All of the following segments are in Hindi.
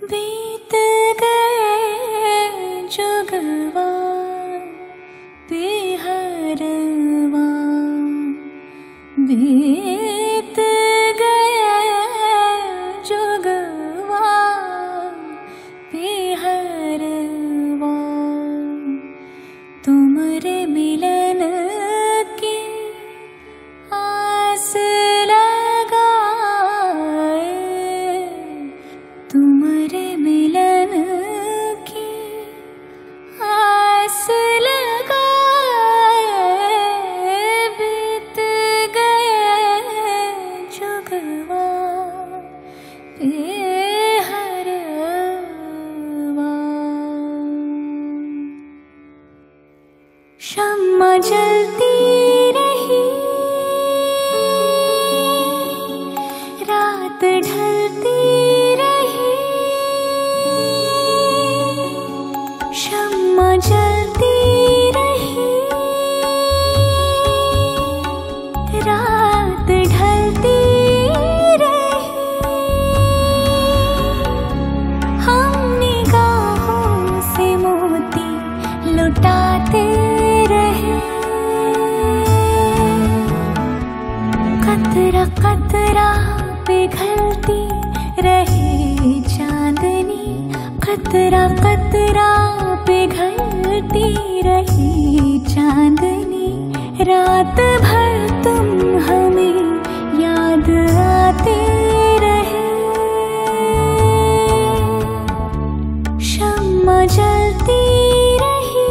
बीत गए जुगवा बेहरवा, बीत गए जुगवा बेहरवा, तुमरे मिलन की आस लगाए, तुमरे मिलन की आस लगाए, बीत गए जुगवा बेहरवा। शम्मा जलती रही, रात ढलती रही, शम्मा जलती रही, रात ढलती रही, हम निगाहों से मोती लुटाते रहे, कतरा कतरा पिघलती रही चांदनी, कतरा कतरा पिघलती रही चांदनी, रात भर तुम हमें याद आते रहे, शम्मा जलती रही।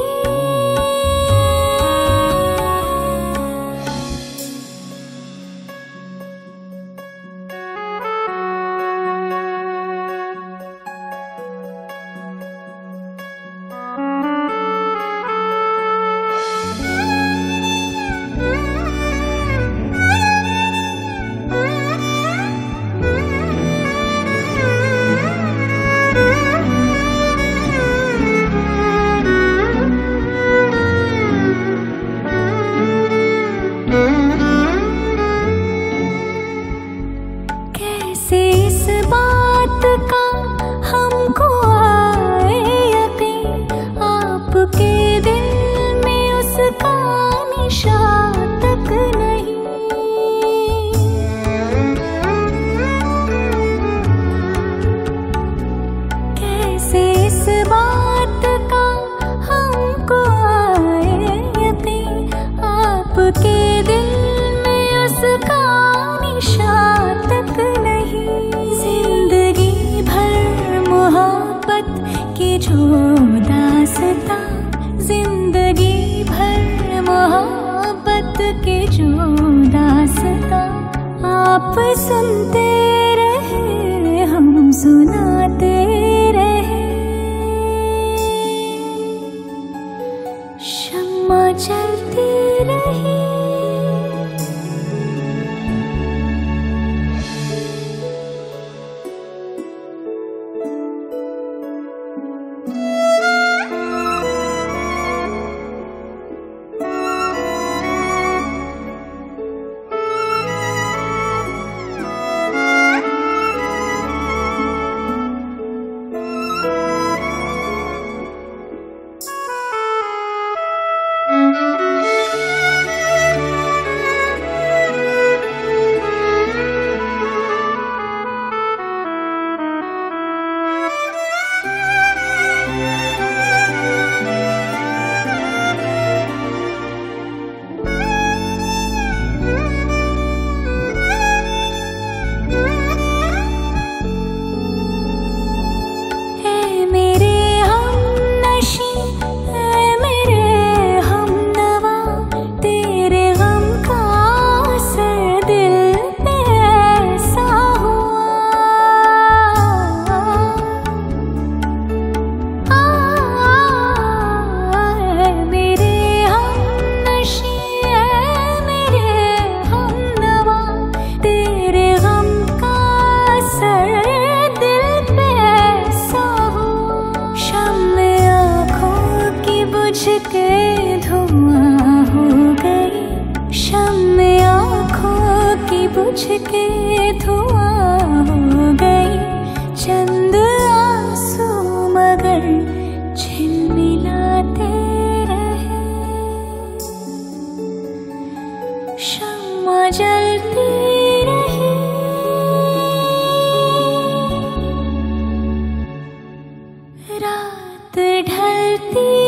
कैसे इस बात का हमको आए यकीन, आपके दिल में उसका निशान तक नहीं, कैसे इस बात का हमको आए यकीन, आपके दिल में उसका निशान तक नहीं, जिंदगी शम्मा जलती रही, रात ढलती